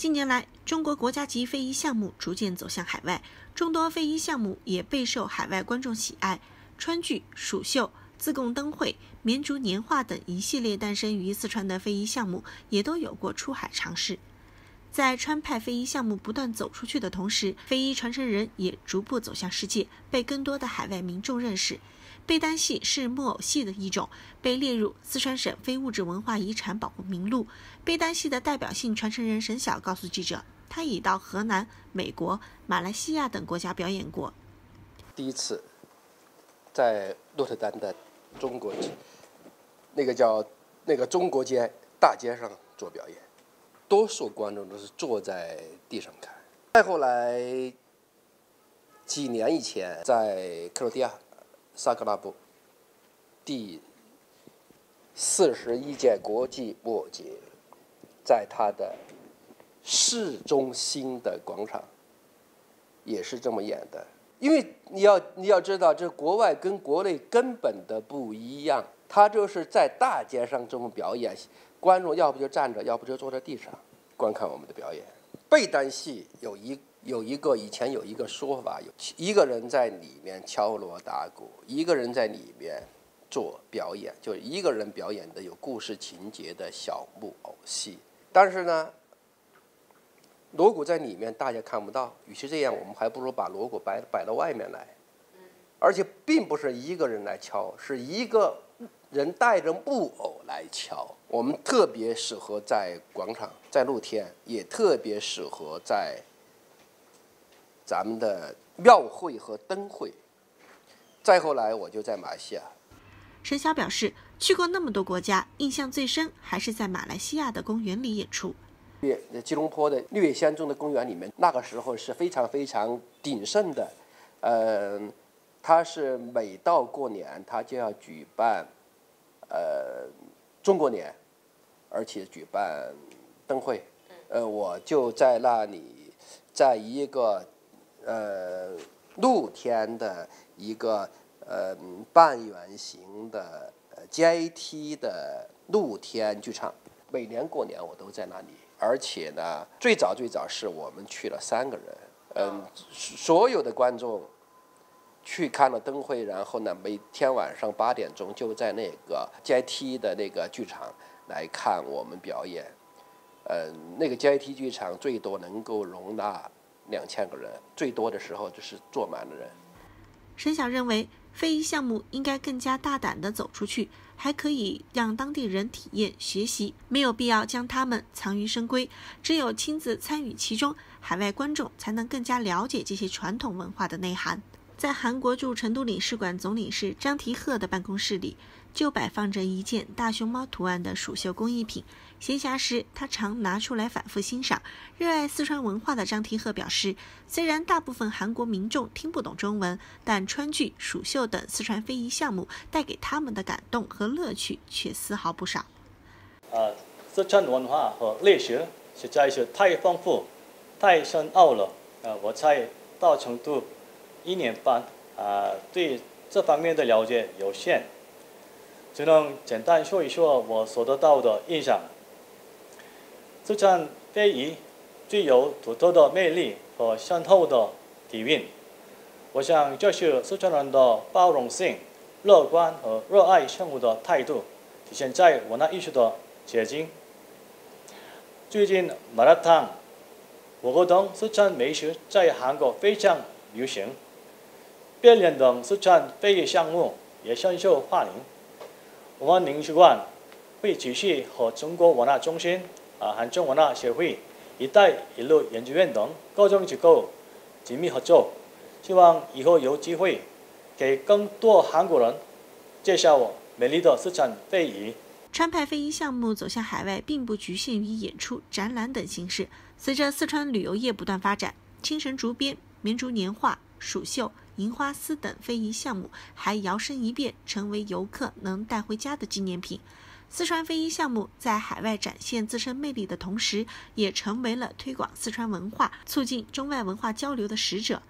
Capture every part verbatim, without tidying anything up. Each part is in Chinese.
近年来，中国国家级非遗项目逐渐走向海外，众多非遗项目也备受海外观众喜爱。川剧、蜀绣、自贡灯会、绵竹年画等一系列诞生于四川的非遗项目，也都有过出海尝试。在川派非遗项目不断走出去的同时，非遗传承人也逐步走向世界，被更多的海外民众认识。背单戏是木偶戏的一种，被列入四川省非物质文化遗产保护名录。背单戏的代表性传承人沈晓告诉记者，他已到河南、美国、马来西亚等国家表演过。 第一次在鹿特丹的中国那个叫那个中国街大街上做表演，多数观众都是坐在地上看。再后来几年以前，在克罗地亚萨格拉布第四十一届国际木偶节，在它的市中心的广场也是这么演的。因为你要你要知道，这国外跟国内根本的不一样，它就是在大街上这么表演，观众要不就站着，要不就坐在地上观看我们的表演。背单戏有一有一个以前有一个说法，有一个人在里面敲锣打鼓，一个人在里面做表演，就是一个人表演的有故事情节的小木偶戏。但是呢，锣鼓在里面大家看不到，与其这样，我们还不如把锣鼓摆摆到外面来，而且并不是一个人来敲，是一个人带着木偶来敲。我们特别适合在广场，在露天，也特别适合在咱们的庙会和灯会。再后来我就在马来西亚。 沈晓表示，去过那么多国家，印象最深还是在马来西亚的公园里演出。 吉隆坡的绿野仙踪的公园里面，那个时候是非常非常鼎盛的。呃，它是每到过年，它就要举办呃中国年，而且举办灯会。呃，我就在那里，在一个呃露天的一个呃半圆形的阶梯的露天剧场，每年过年我都在那里。而且呢，最早最早是我们去了三个人，嗯，所有的观众去看了灯会，然后呢，每天晚上八点钟就在那个阶梯的那个剧场来看我们表演。嗯，那个阶梯剧场最多能够容纳两千个人，最多的时候就是坐满了人。 沈晓认为，非遗项目应该更加大胆地走出去，还可以让当地人体验学习，没有必要将他们藏于深闺。只有亲自参与其中，海外观众才能更加了解这些传统文化的内涵。在韩国驻成都领事馆总领事张提赫的办公室里，就摆放着一件大熊猫图案的蜀绣工艺品。闲暇时，他常拿出来反复欣赏。热爱四川文化的张提赫表示，虽然大部分韩国民众听不懂中文，但川剧、蜀绣等四川非遗项目带给他们的感动和乐趣却丝毫不少。 呃，四川文化和历史实在是太丰富、太深奥了。呃，我才到成都一年半，啊、呃，对这方面的了解有限，只能简单说一说我所得到的印象。四川非遗具有独特的魅力和深厚的底蕴，我想这是四川人的包容性、乐观和热爱生活的态度，体现在文化艺术的结晶。最近麻辣烫、火锅等四川美食在韩国非常流行，变脸等四川非遗项目也深受欢迎。文化领事馆会继续和中国文化中心、啊韩中文化协会、一带一路研究院等各种机构紧密合作，希望以后有机会给更多韩国人介绍美丽的四川非遗。 川派非遗项目走向海外，并不局限于演出、展览等形式。随着四川旅游业不断发展，青绳竹编、绵竹年画、蜀绣、银花丝等非遗项目还摇身一变，成为游客能带回家的纪念品。四川非遗项目在海外展现自身魅力的同时，也成为了推广四川文化、促进中外文化交流的使者。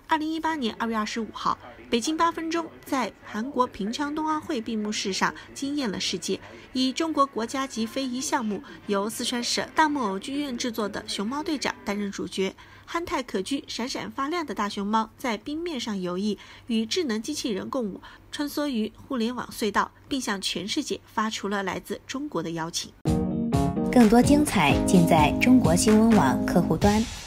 二零一八年二月二十五号，北京八分钟在韩国平昌冬奥会闭幕式上惊艳了世界。以中国国家级非遗项目，由四川省大木偶剧院制作的熊猫队长担任主角。憨态可掬、闪闪发亮的大熊猫在冰面上游弋，与智能机器人共舞，穿梭于互联网隧道，并向全世界发出了来自中国的邀请。 更多精彩尽在中国新闻网客户端。